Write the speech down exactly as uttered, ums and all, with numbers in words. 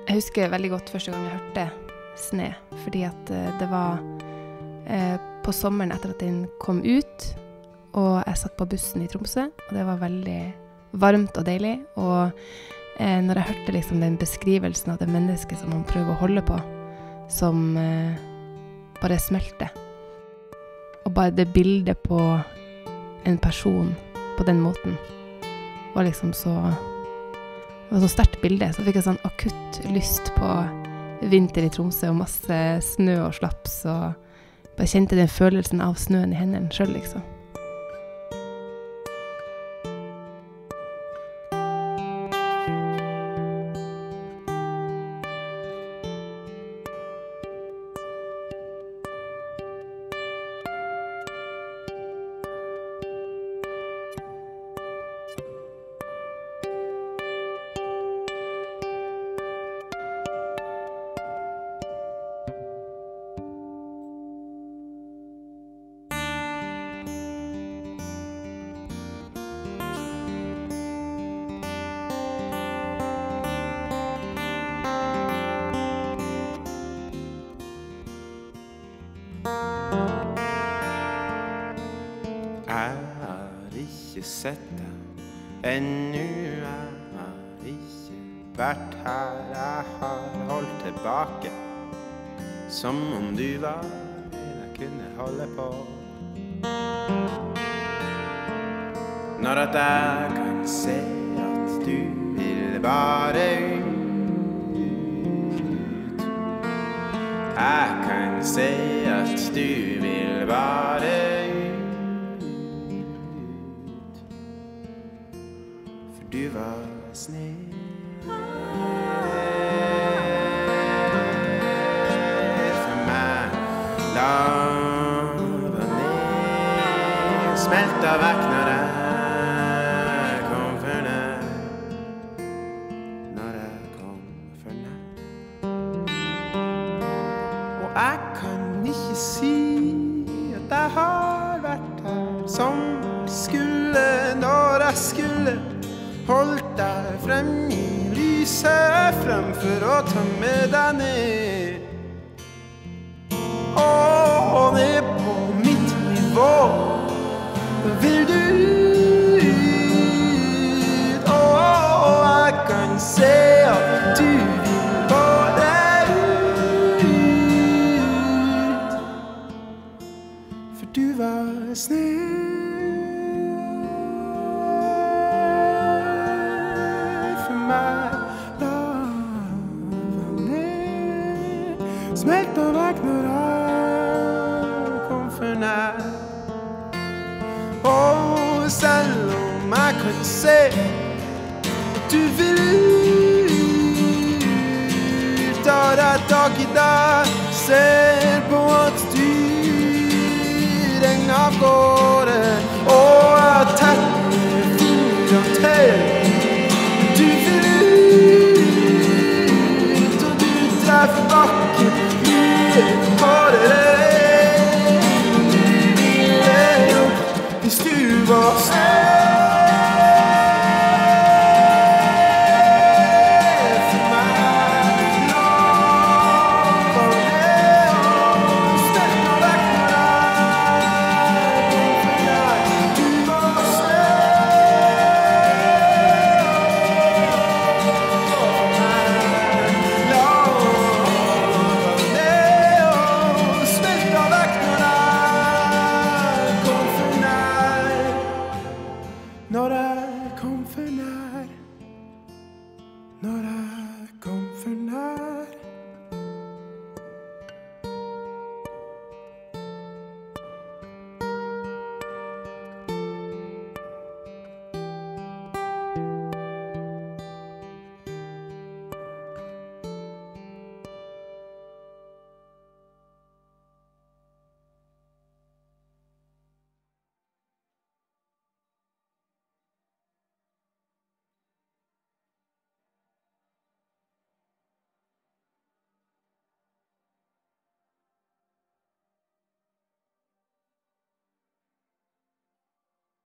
Jeg husker veldig godt første gang jeg hørte Sne, fordi at det var eh, på sommeren etter at den kom ut, og jeg satt på bussen i Tromsø, og det var veldig varmt og deilig, og eh, når jeg hørte liksom den beskrivelsen av det mennesket som man prøver å holde på, som eh, bare smelter, og bare det bildet på en person på den måten, var liksom så, det var så sterkt bilde, så fikk jeg sånn akutt lyst på vinter i Tromsø, og masse snø og slaps, og bare kjente den følelsen av snøen i hendene selv, liksom. Jeg har ikke sett deg ennå, jeg har ikke vært her, jeg har holdt tilbake, som om du var en jeg kunne holde på. Når at jeg kan se at du vil bare ut, jeg kan se at du vil bare ut, du var snill for meg, lava ned, smelta vekk når jeg kom for nær, når jeg kom for nær. Og jeg kan ikke si at jeg har vært her som skulle når jeg skulle, holdt deg frem i lyset fremfor å tømme deg ned. Og ned på mitt nivå vil du ut. Og jeg kan se at du vil bare ut, for du var snill. Smelta vekk når jeg kom for nær. Og selv om jeg kan se at du vil ut, tar jeg tak i deg, se